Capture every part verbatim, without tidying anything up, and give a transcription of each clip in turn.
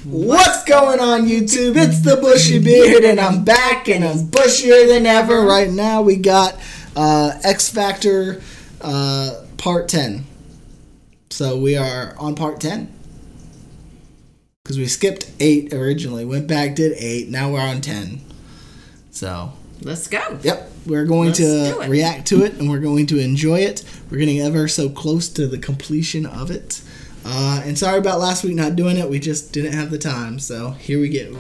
What's going on, YouTube? It's the Bushy Beard, and I'm back, and I'm bushier than ever. Right now, we got uh, Xfactor uh, Part ten. So we are on Part ten. Because we skipped eight originally, went back, did eight, now we're on ten. So let's go. Yep, we're going let's to react to it, and we're going to enjoy it. We're getting ever so close to the completion of it. Uh, and sorry about last week not doing it. We just didn't have the time. So here we go.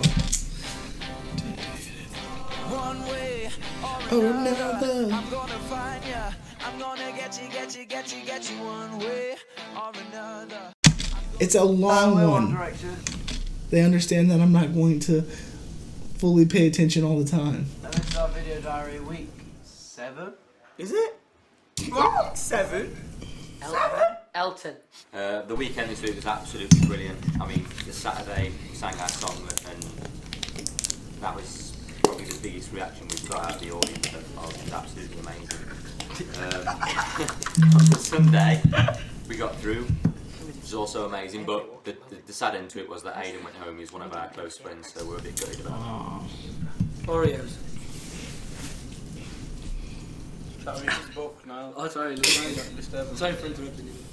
One way or Oh, another, no. I'm gonna find ya. I'm gonna get you, get you, get you, get you one way or another. It's a long uh, one. Direction. They understand that I'm not going to fully pay attention all the time. And this is our video diary week seven. Is it? What? Seven? Elton. Elton. Uh, the weekend this week was absolutely brilliant. I mean, the Saturday we sang our song, and that was probably the biggest reaction we've got out of the audience. Oh, it was absolutely amazing. Um, on the Sunday, we got through. It was also amazing, but the, the, the sad end to it was that Aidan went home. He's one of our close friends, so we're a bit gutted about it. Oreos. Shall we read this book now? Oh, sorry, sorry for interrupting you.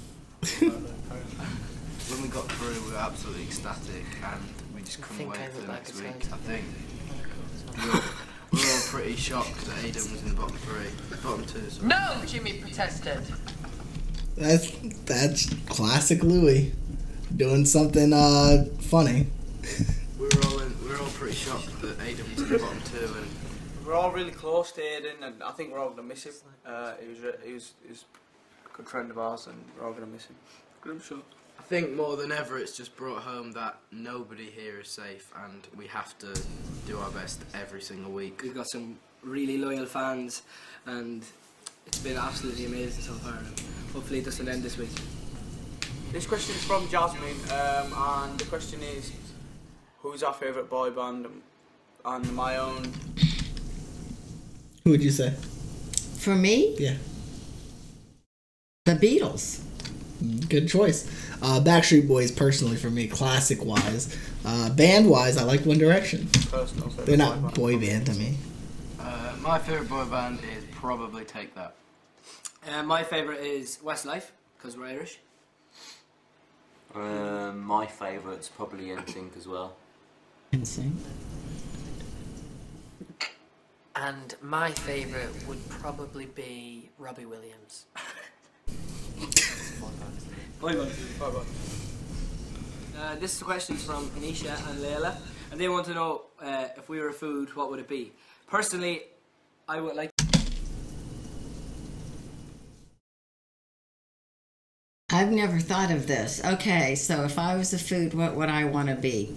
When we got through, we were absolutely ecstatic, and we just couldn't wait for the next week. I think we were, we were all pretty shocked that Aidan was in the bottom three, bottom two. Sorry. No, Jimmy protested. That's that's classic Louis, doing something uh funny. We were all in, we were all pretty shocked that Aidan was in the bottom two, and we're all really close to Aidan, and I think we're all gonna miss him. Uh, he was he was he was a good friend of ours, and we're all gonna miss him. I'm sure. I think more than ever it's just brought home that nobody here is safe, and we have to do our best every single week. We've got some really loyal fans, and it's been absolutely amazing so far. And hopefully it doesn't end this week. This question is from Jasmine, um, and the question is, who's our favourite boy band? And my own. Who would you say? For me? Yeah. The Beatles. Good choice. Uh, Backstreet Boys, personally, for me, classic-wise. Uh, band-wise, I like One Direction. Personal favourite They're not boy boy band to me. Uh, my favourite boy band is probably Take That. Uh, my favourite is Westlife, because we're Irish. Um, my favourite's probably N Sync as well. N Sync. And my favourite would probably be Robbie Williams. Bye bye. Bye bye. Uh, this is a question from Anisha and Layla, and they want to know uh, if we were a food, what would it be? Personally, I would like. I've never thought of this. Okay, so if I was a food, what would I want to be?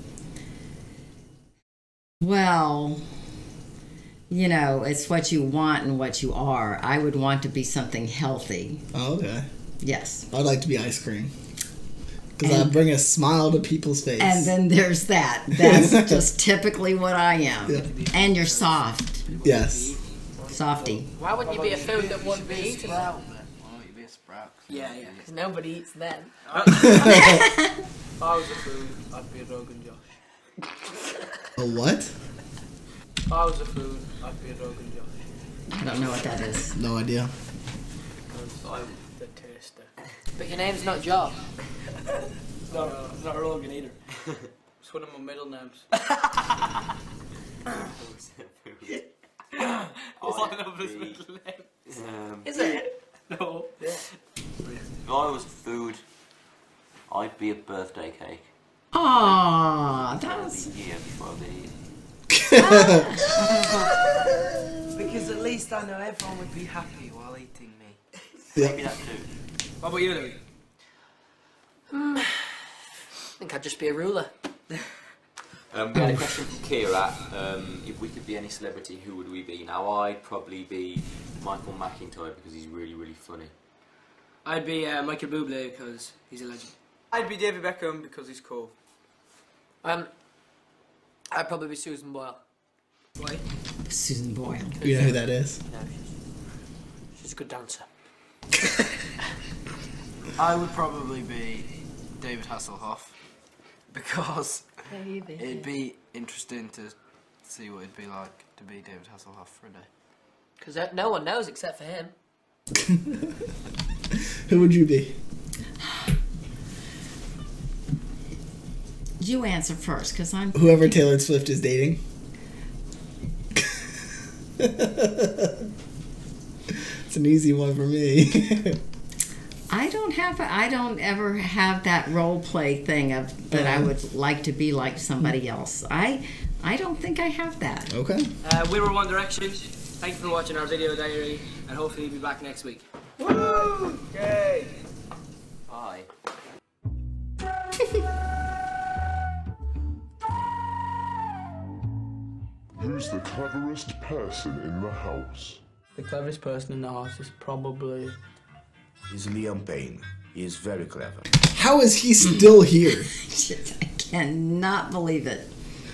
Well, you know, it's what you want and what you are. I would want to be something healthy. Oh, okay. Yes. I'd like to be ice cream. Because I bring a smile to people's face. And then there's that. That's just typically what I am. Yeah. And you're soft. Yes. Softy. Why wouldn't you be a food that wouldn't be eaten? Why don't you be a sprout? Yeah, yeah. Because nobody eats them. If I was a food, I'd be a Rogan Josh. A what? If I was a food, I'd be a Rogan Josh. I don't know what that is. No idea. Because I'm the taster. But your name's not Josh. It's not, it's not Rogan either. It's one of my middle names. It's one of his middle names. Um, Is it? No. Yeah. if I was food, I'd be a birthday cake. Aww, that I'd was... be here before they eat. Because at least I know everyone would be happy while eating me. Maybe that too. What about you, Louis? Hmm. I think I'd just be a ruler. Um, we had a question from Kira. Um, if we could be any celebrity, who would we be? Now, I'd probably be Michael McIntyre because he's really, really funny. I'd be uh, Michael Bublé because he's a legend. I'd be David Beckham because he's cool. Um, I'd probably be Susan Boyle. Why? Susan Boyle. You know who that is? No, she's, she's a good dancer. I would probably be David Hasselhoff because It'd be interesting to see what it'd be like to be David Hasselhoff for a day. Because no one knows except for him. Who would you be? You answer first, because I'm... Whoever Taylor Swift is dating. It's an easy one for me. I don't have, I don't ever have that role play thing of that I would like to be like somebody else. I, I don't think I have that. Okay. Uh, we were One Direction. Thank you for watching our video diary, and hopefully you'll be back next week. Woo! Okay. Bye. Who's the cleverest person in the house? The cleverest person in the house is probably... He's Liam Payne. He is very clever. How is he still here? I cannot believe it.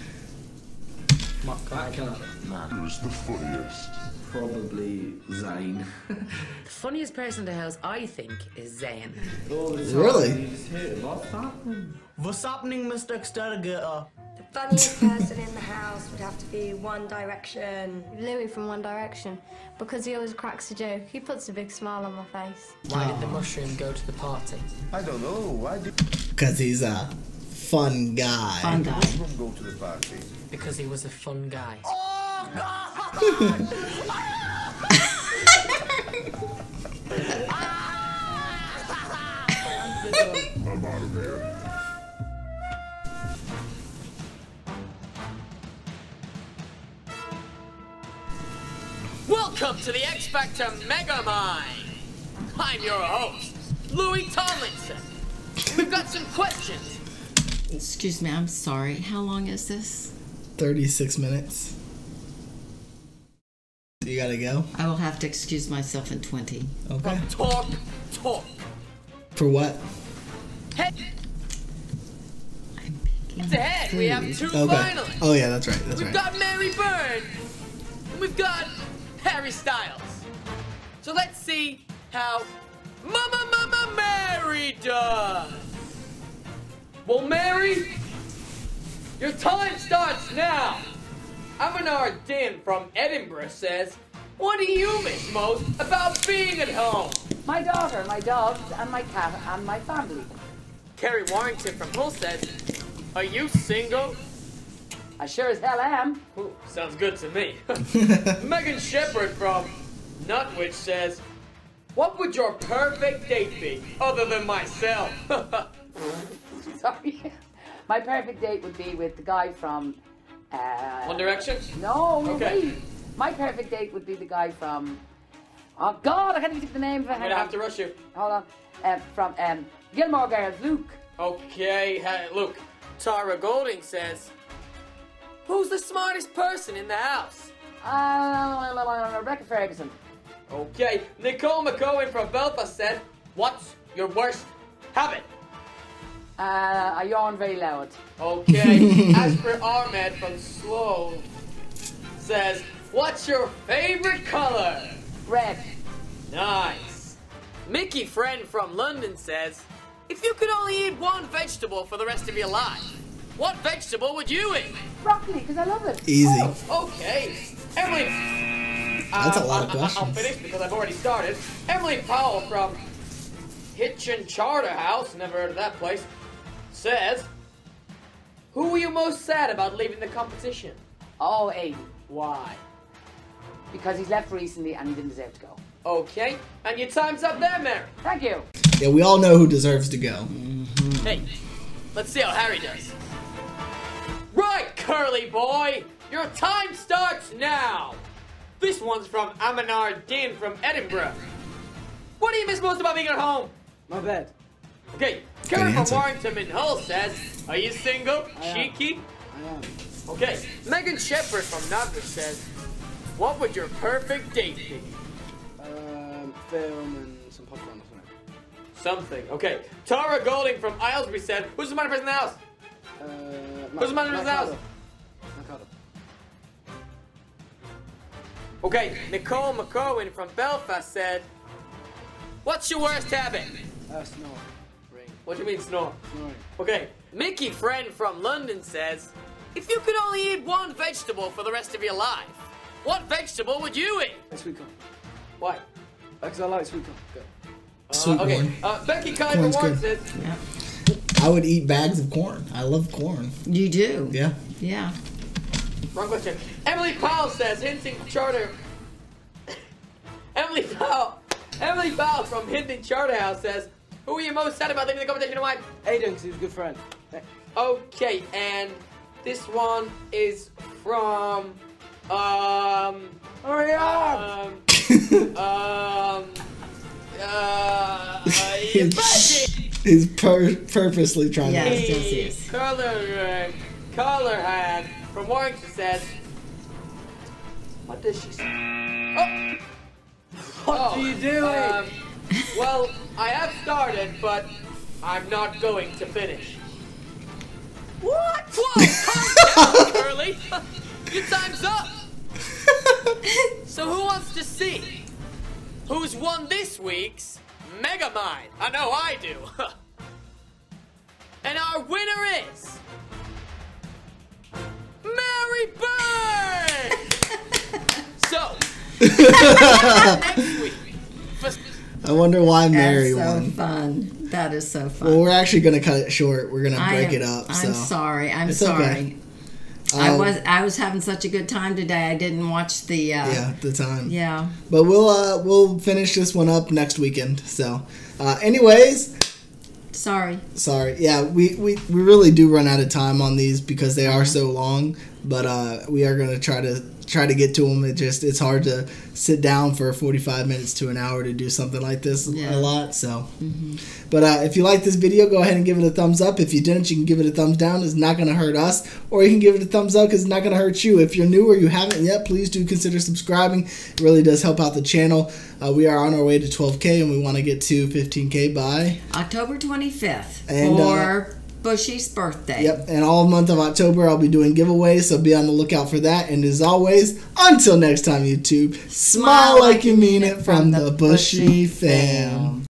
My God, I cannot. Who's the funniest? Probably Zayn. The funniest person in the house, I think, is Zayn. Really? What's happening, Mister Exterminator? The funniest person in the house would have to be One Direction. Louis from One Direction, because he always cracks a joke. He puts a big smile on my face. Why did the mushroom go to the party? I don't know. Why did... Because he's a fun guy. Fun guy. Mushroom go to the party? Because he was a fun guy. Oh, God! I'm out of here. Welcome to the Xfactor Mega Mind. I'm your host, Louis Tomlinson. We've got some questions. Excuse me, I'm sorry. How long is this? thirty-six minutes. You gotta go? I will have to excuse myself in twenty. Okay. Talk, talk. For what? Head. It's ahead. We have two Okay. finalists. Oh yeah, that's right. That's We've right. got Mary Byrne, and we've got Harry Styles. So let's see how Mama Mama Mary does. Well, Mary, your time starts now. Aminar Din from Edinburgh says, what do you miss most about being at home? My daughter, my dogs, and my cat, and my family. Kerry Warrington from Hull says, are you single? I sure as hell am. Ooh, sounds good to me. Megan Shepherd from Nutwich says, what would your perfect date be, other than myself? Sorry. My perfect date would be with the guy from... Uh, One Direction? No, Okay. wait. My perfect date would be the guy from... Oh, God, I can't even think of the name of it. I'm gonna have to rush you. Hold on. Uh, from um, Gilmore Girls, Luke. Okay, hey, look. Tara Golding says, who's the smartest person in the house? Uh, Rebecca Ferguson. Okay, Nicole McCowan from Belfast said, what's your worst habit? Uh, I yawn very loud. Okay, Asper Ahmed from Slow says, what's your favorite color? Red. Nice. Mickey Friend from London says, if you could only eat one vegetable for the rest of your life, what vegetable would you eat? Broccoli, because I love it. Easy. Oh, okay. Emily. That's um, a lot of I, I, I'll questions. finish because I've already started. Emily Powell from Hitchin Charter House, never heard of that place, says, who were you most sad about leaving the competition? Oh, Aiden. Why? Because he's left recently and he didn't deserve to go. Okay, and your time's up there, Mary. Thank you. Yeah, we all know who deserves to go. Hey, let's see how Harry does. Right, curly boy, your time starts now. This one's from Aminar Din from Edinburgh. What do you miss most about being at home? My bed. Okay, Good Karen from answer. Warrington in Hull says, are you single? I am. Cheeky? I am. Okay, Megan Shepherd from Nottingham says, what would your perfect date be? Um, film and some popcorn or something. Something. Okay, Tara Golding from Islesbury said, who's the smartest person in the house? Uh, Who's the man in the house? Mercado. Okay, Nicole McCowan from Belfast said, what's your worst habit? Uh, snore. Ring. What do you mean snore? Snoring. Okay, Mickey Friend from London says, if you could only eat one vegetable for the rest of your life, what vegetable would you eat? Sweet corn. Why? Because I like sweet corn. Go. Uh, Sweet okay. corn. Uh, Becky Kaiser Corn's Ward good. says, Yeah. I would eat bags of corn. I love corn. You do? Yeah. Yeah. wrong question. Emily Powell says, Hinton Charter. Emily Powell. Emily Powell from Hinton Charterhouse says, who are you most sad about leaving the competition and why? Aiden, because he was a good friend. Okay, and this one is from, um... Hurry up! Um... um... Uh... he's, he's pur purposely trying Yes, to... yes, yes. Color, uh, color hand from Warrington says, what does she say? Oh! What oh, are you doing? Um, well, I have started, but I'm not going to finish. What? Whoa! Calm down, Curly. Your time's up. So who wants to see who's won this week's Megamind? I know I do. And our winner is Mary Bird. So next week. I wonder why Mary That's so won. fun. That is so fun. Well, we're actually going to cut it short. We're going to I break am- it up. I'm so. sorry. I'm It's sorry. okay. I Um, was I was having such a good time today. I didn't watch the. Uh, Yeah, the time. Yeah. But we'll uh, we'll finish this one up next weekend. So, uh, anyways, Sorry. sorry. Yeah, we, we, we really do run out of time on these because they are so long. But uh, we are gonna try to try to get to them. It just it's hard to sit down for forty-five minutes to an hour to do something like this Yeah. a lot. So, Mm-hmm. but uh, if you like this video, go ahead and give it a thumbs up. If you didn't, you can give it a thumbs down. It's not gonna hurt us, or you can give it a thumbs up because it's not gonna hurt you. If you're new or you haven't yet, please do consider subscribing. It really does help out the channel. Uh, we are on our way to twelve K, and we want to get to fifteen K by October twenty-fifth And, for Bushy's birthday. Yep, and all month of October I'll be doing giveaways, so be on the lookout for that. And as always, until next time, YouTube, smile like you mean it from the Bushy fam.